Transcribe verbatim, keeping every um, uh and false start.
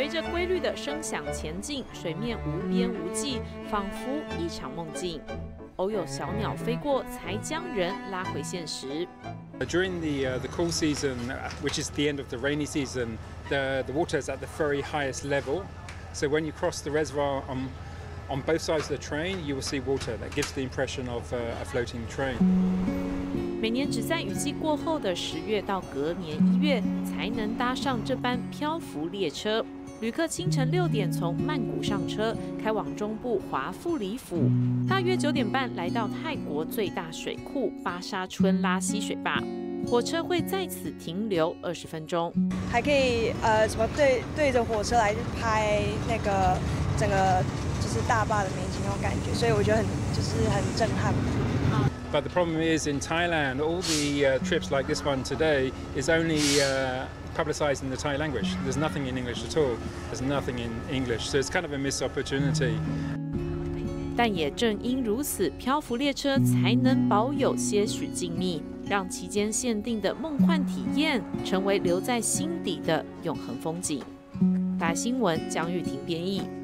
随着规律的声响前进，水面无边无际，仿佛一场梦境。偶有小鸟飞过，才将人拉回现实。 During the uh, the cool season, which is the end of the rainy season, the the water is at the very highest level. So when you cross the reservoir on on both sides of the train, you will see water. That gives the impression of uh, a floating train. 每年只在雨季过后的十月到隔年一月，才能搭上这班漂浮列车。旅客清晨六点从曼谷上车，开往中部华富里府，大约九点半来到泰国最大水库巴沙春拉溪水坝。火车会在此停留二十分钟， 还可以呃什么对对着火车来拍那个整个就是大坝的美景那种感觉，所以我觉得很就是很震撼。 But the problem is in Thailand, all the uh, trips like this one today is only uh, publicised in the Thai language. There's nothing in English at all. There's nothing in English, so it's kind of a missed opportunity. 但也正因如此，漂浮列车才能保有些许静谧，让期间限定的梦幻体验成为留在心底的永恒风景。大新闻江玉婷编译。